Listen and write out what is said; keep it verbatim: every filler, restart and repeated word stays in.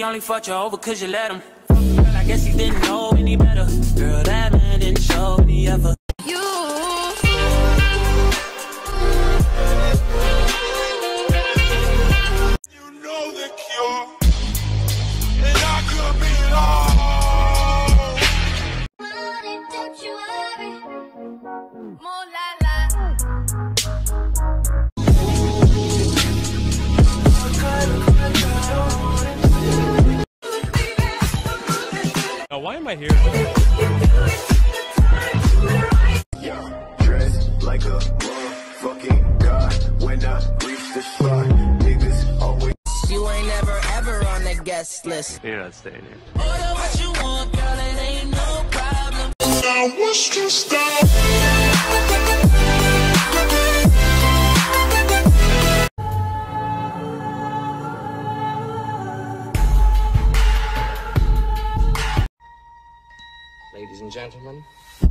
only fucked you over cause you let him. Girl, I guess he didn't know any better. Girl, that man didn't show me ever. You. You know the cure, and I could be it all. Don't you worry, more la la. Now, why am I here? Yeah, dressed like a motherfucking god. When I reach the spot, niggas always. You ain't never ever on the guest list. You're not staying here. Order what you want, girl, it ain't no problem. Now what's to stop? Ladies and gentlemen,